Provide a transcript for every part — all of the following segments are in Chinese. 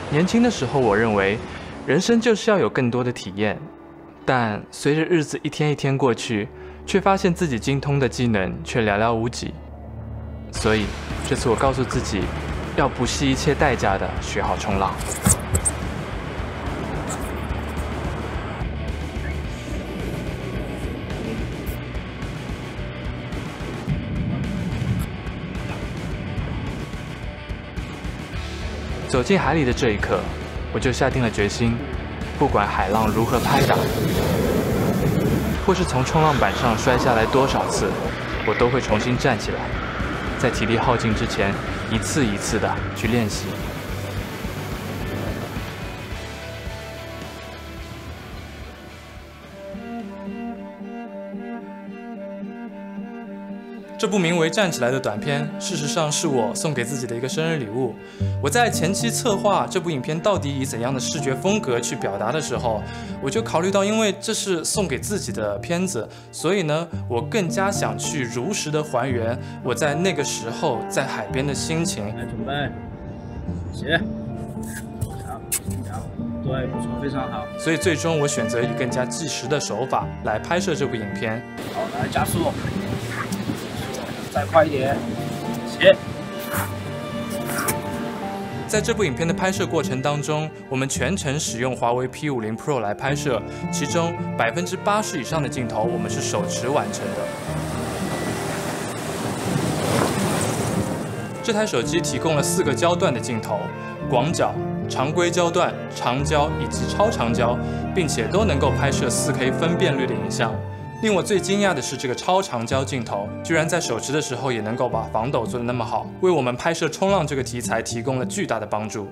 年轻的时候，我认为人生就是要有更多的体验，但随着日子一天一天过去，却发现自己精通的技能却寥寥无几。所以这次我告诉自己，要不惜一切代价的学好冲浪。走进海里的这一刻，我就下定了决心，不管海浪如何拍打，或是从冲浪板上摔下来多少次，我都会重新站起来，在体力耗尽之前，一次一次的去练习。这部名为《站起来》的短片，事实上是我送给自己的一个生日礼物。我在前期策划这部影片到底以怎样的视觉风格去表达的时候，我就考虑到，因为这是送给自己的片子，所以呢，我更加想去如实的还原我在那个时候在海边的心情。 来，准备，起，好，对，不错，非常好。 所以最终我选择以更加纪实的手法来拍摄这部影片。 好，来加速。再快一点，起！ 在这部影片的拍摄过程当中，我们全程使用华为 P50 Pro 来拍摄，其中80%以上的镜头我们是手持完成的。这台手机提供了4个焦段的镜头，广角、常规焦段、长焦以及超长焦，并且都能够拍摄4K 分辨率的影像。令我最惊讶的是，这个超长焦镜头居然在手持的时候也能够把防抖做得那么好，为我们拍摄冲浪这个题材提供了巨大的帮助。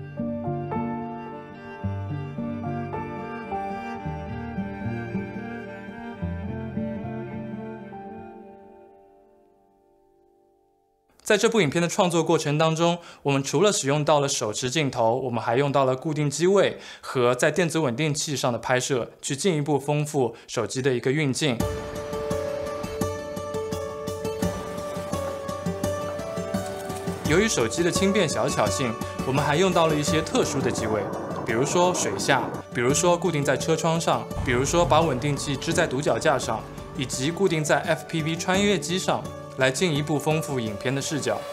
在这部影片的创作过程当中，我们除了使用到了手持镜头，我们还用到了固定机位和在电子稳定器上的拍摄，去进一步丰富手机的一个运镜。由于手机的轻便小巧性，我们还用到了一些特殊的机位，比如说水下，比如说固定在车窗上，比如说把稳定器支在独脚架上，以及固定在 FPV 穿越机上，来进一步丰富影片的视角。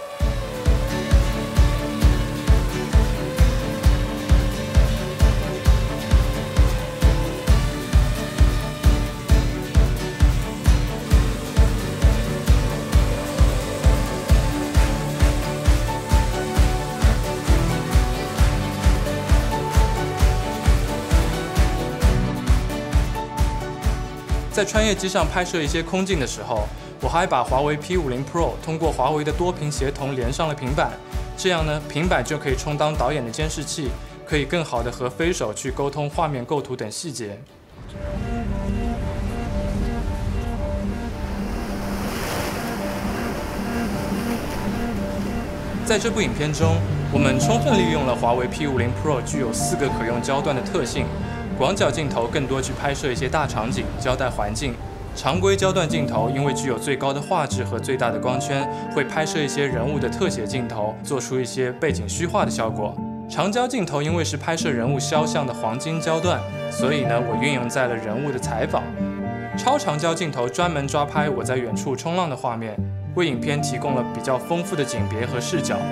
在穿越机上拍摄一些空镜的时候，我还把华为 P50 Pro 通过华为的多屏协同连上了平板，这样呢，平板就可以充当导演的监视器，可以更好的和飞手去沟通画面构图等细节。在这部影片中，我们充分利用了华为 P50 Pro 具有4个可用焦段的特性。广角镜头更多去拍摄一些大场景、交代环境；常规焦段镜头因为具有最高的画质和最大的光圈，会拍摄一些人物的特写镜头，做出一些背景虚化的效果。长焦镜头因为是拍摄人物肖像的黄金焦段，所以呢，我运用在了人物的采访。超长焦镜头专门抓拍我在远处冲浪的画面，为影片提供了比较丰富的景别和视角。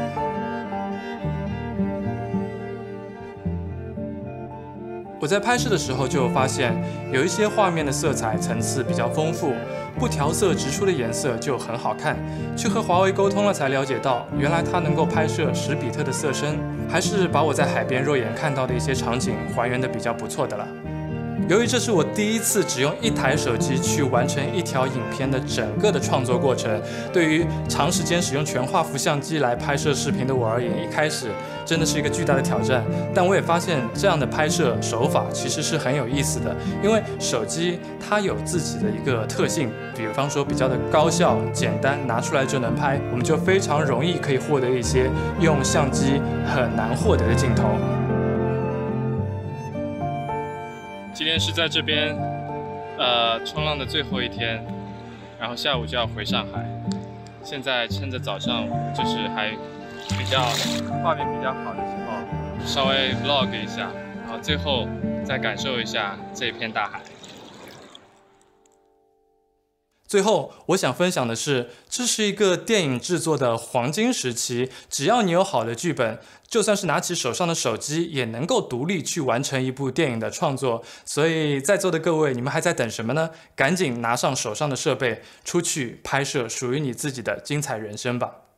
我在拍摄的时候就有发现，有一些画面的色彩层次比较丰富，不调色直出的颜色就很好看。去和华为沟通了才了解到，原来它能够拍摄10比特的色深，还是把我在海边肉眼看到的一些场景还原的比较不错的了。由于这是我第一次只用1台手机去完成一条影片的整个的创作过程，对于长时间使用全画幅相机来拍摄视频的我而言，一开始真的是一个巨大的挑战。但我也发现这样的拍摄手法其实是很有意思的，因为手机它有自己的一个特性，比方说比较的高效、简单，拿出来就能拍，我们就非常容易可以获得一些用相机很难获得的镜头。今天是在这边，冲浪的最后一天，然后下午就要回上海。现在趁着早上就是还比较画面比较好的时候， 稍微 vlog 一下，然后最后再感受一下这片大海。最后，我想分享的是，这是一个电影制作的黄金时期。只要你有好的剧本，就算是拿起手上的手机，也能够独立去完成一部电影的创作。所以，在座的各位，你们还在等什么呢？赶紧拿上手上的设备，出去拍摄属于你自己的精彩人生吧！